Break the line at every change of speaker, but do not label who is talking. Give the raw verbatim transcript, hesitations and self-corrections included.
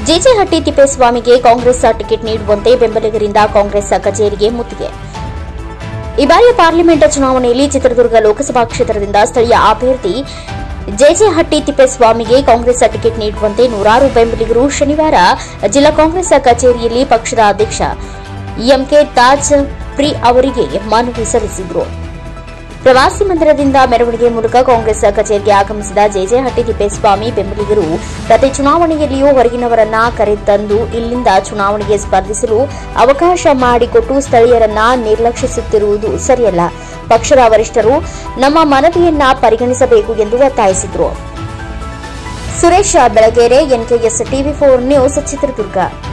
ಜೆಜೆಹಟ್ಟಿ ತಿಪ್ಪೇಸ್ವಾಮಿಗೆ Congress ticket ನೀಡುವಂತೆ ಬೆಂಬಲಿಗರಿಂದ ಕಾಂಗ್ರೆಸ್ ಕಚೇರಿಗೆ ಮುತ್ತಿಗೆ. ಈ ಬಾರಿಯ ಪಾರ್ಲಿಮೆಂಟ್ ಚುನಾವಣೆಯಲ್ಲಿ ಚಿತ್ರದುರ್ಗ ಲೋಕಸಭಾ ಕ್ಷೇತ್ರದಿಂದ ಸ್ಥಳೀಯ ಅಭ್ಯರ್ಥಿ ಜೆಜೆಹಟ್ಟಿ ತಿಪ್ಪೇಸ್ವಾಮಿಗೆ ಕಾಂಗ್ರೆಸ್ ಟಿಕೆಟ್ ನೀಡುವಂತೆ ನೂರಾರು ಬೆಂಬಲಿಗರು ಶನಿವಾರ ಜಿಲ್ಲಾ ಕಾಂಗ್ರೆಸ್ ಕಚೇರಿಯಲ್ಲಿ ಪಕ್ಷದ ಅಧ್ಯಕ್ಷ ಎಂಕೆ ತಾಜ್ ಪ್ರಿ ಅವರಿಗೆ ಮನವಿ ಸಲ್ಲಿಸಿದರು. ಪ್ರವಾಸಿ ಮಂದಿರದಿಂದ ಮೆರವಣಿಗೆ ಮೂಲಕ ಕಾಂಗ್ರೆಸ್ ಕಚೇರಿಗೆ ಆಗಮಿಸಿದ ಜೆಜೆಹಟ್ಟಿ ತಿಪ್ಪೇಸ್ವಾಮಿ ಬೆಂಬಲಿಗರು ಪ್ರತಿ ಚುನಾವಣೆಯಲ್ಲಿಯೂ ಹೊರಗಿನವರನ್ನ ಕರೆತಂದು ಇಲ್ಲಿಂದ ಚುನಾವಣೆಗೆ ಸ್ಪರ್ಧಿಸಲು ಅವಕಾಶ ಮಾಡಿಕೊಟ್ಟು ಸ್ಥಳೀಯರನ್ನ ನಿರ್ಲಕ್ಷಿಸುತ್ತಿರುವುದು ಸರಿಯಲ್ಲ. ಪಕ್ಷದ ವರಿಷ್ಠರು ನಮ್ಮ ಮನವಿಯನ್ನ ಪರಿಗಣಿಸಬೇಕು ಎಂದು ಒತ್ತಾಯಿಸಿದರು. Suresh Belagere, NKS TV four news, Chitradurga.